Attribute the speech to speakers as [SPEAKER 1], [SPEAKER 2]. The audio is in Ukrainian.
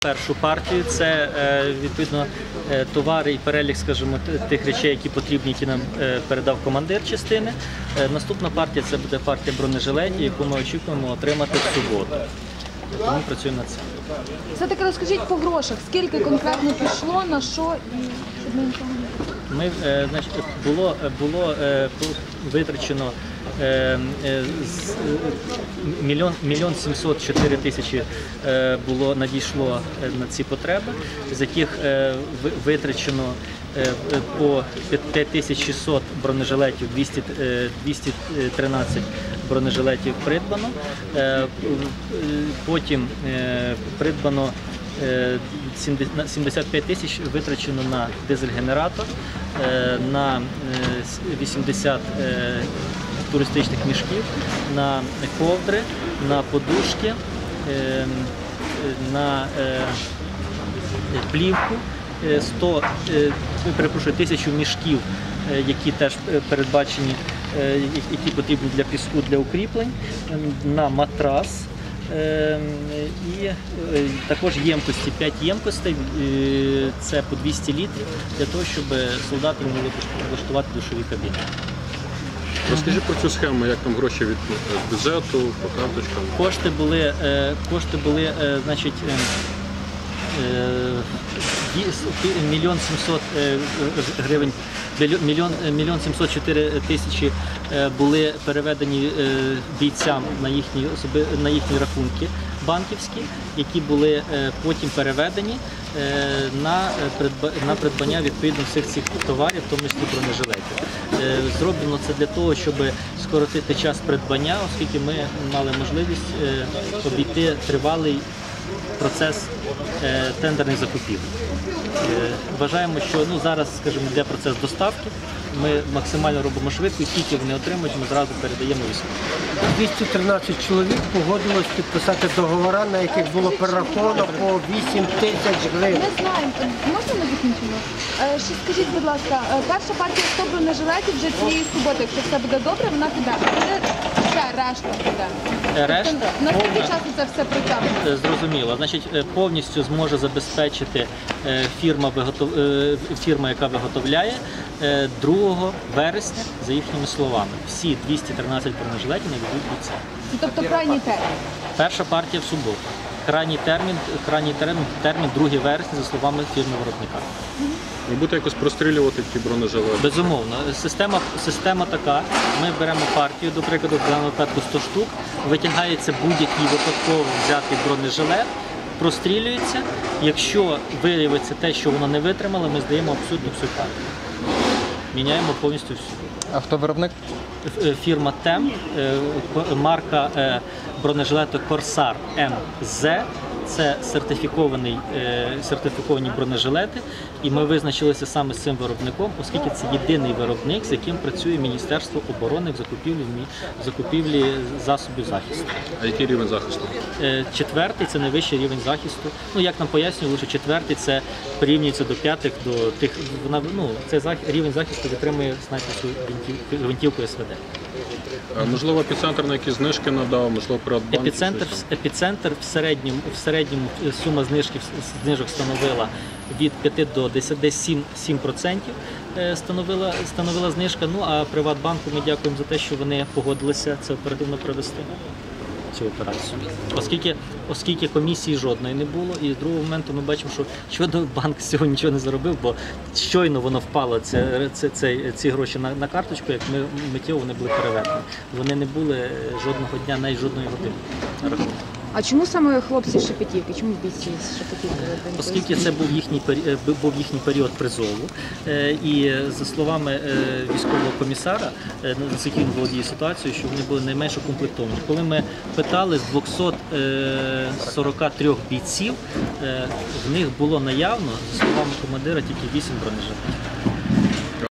[SPEAKER 1] першу партію. Це відповідно товари і перелік, скажімо, тих речей, які потрібні, які нам передав командир частини. Наступна партія – це буде партія бронежилетів, яку ми очікуємо отримати в суботу. Тому працюємо над цим.
[SPEAKER 2] Все-таки розкажіть по грошах, скільки конкретно пішло, на що і щоб ми нічого не...
[SPEAKER 1] Було витрачено мільйон 704 тисячі надійшло на ці потреби, з яких витрачено по 5600 бронежилетів, 213 бронежилетів придбано, потім придбано 75 тисяч витрачено на дизель-генератор, на 80 туристичних мішків, на ковдри, на подушки, на плівку, 1000 мішків, які теж передбачені, які потрібні для піску, для укріплень, на матрас. І також ємкості, 5 ємкостей, це по 200 літрів, для того, щоб солдати могли влаштувати душові кабіни.
[SPEAKER 3] Розкажи про цю схему, як там гроші від бюджету, по карточкам?
[SPEAKER 1] Кошти були, значить, 1 700 гривень, 1 704 тисячі були переведені бійцям на їхні рахунки банківські, які були потім переведені на придбання відповідно всіх цих товарів, в тому числі бронежилетів. Зроблено це для того, щоб скоротити час придбання, оскільки ми мали можливість обійти тривалий процес тендерних закупівель. Вважаємо, що зараз, скажімо, йде процес доставки, ми максимально робимо швидко, і тільки вони отримують, ми зразу передаємо військовим.
[SPEAKER 4] 213 чоловік погодилось підписати договори, на яких було перераховано по 8 тисяч гривень.
[SPEAKER 2] Не знаємо, можна ми закінчимо? Ще скажіть, будь ласка, перша партія 100 бронежилетів вже цієї суботи, якщо все буде добре, вона піде. Ще решта піде. На скільки часу це все притягне?
[SPEAKER 1] Зрозуміло. Значить, повністю зможе забезпечити фірма, яка виготовляє, 2 вересня, за їхніми словами. Всі 213 бронежилетів надійдуть бійцям.
[SPEAKER 2] Тобто крайній термін?
[SPEAKER 1] Перша партія в суботу. Крайній термін 2 вересня, за словами фірми-виробника.
[SPEAKER 3] Ви будете якось прострілювати ті бронежилети?
[SPEAKER 1] Безумовно. Система така. Ми беремо партію, до прикладу, в даному випадку 100 штук, витягається будь-який випадково взятий бронежилет, прострілюється. Якщо виявиться те, що воно не витримало, ми здаємо абсолютно всю партію. Міняємо повністю всю.
[SPEAKER 5] А хто виробник?
[SPEAKER 1] Фірма ТЕМ, марка бронежилету Корсар МЗ. Це сертифіковані бронежилети, і ми визначилися саме з цим виробником, оскільки це єдиний виробник, з яким працює Міністерство оборони в закупівлі засобів захисту.
[SPEAKER 3] А який рівень захисту?
[SPEAKER 1] 4-й – це найвищий рівень захисту. Як нам пояснювали, що 4-й – це порівнюється до 5-х, до тих, цей рівень захисту витримує снайперську гвинтівку СВД.
[SPEAKER 3] Можливо, епіцентр на якісь знижки надав, можливо, Приватбанк?
[SPEAKER 1] Епіцентр в середньому сума знижок становила від 5 до 10, десь 7% становила знижка. А Приватбанку ми дякуємо за те, що вони погодилися це оперативно провести, цю операцію. Оскільки комісії жодної не було, і з другого моменту ми бачимо, що щодо банк з цього нічого не заробив, бо щойно воно впало, ці гроші на карточку, як миттєво вони були переведені. Вони не були жодного дня, навіть жодної години на рахунку.
[SPEAKER 2] А чому саме хлопці з Шепетівки? Чому бійці з Шепетівки?
[SPEAKER 1] Оскільки це був їхній період призову, і за словами військового комісара, наскільки він володіє ситуацією, що вони були найменш укомплектовані. Коли ми питали з 243 бійців, в них було наявно, за словами командира, тільки 8 бронежилетів.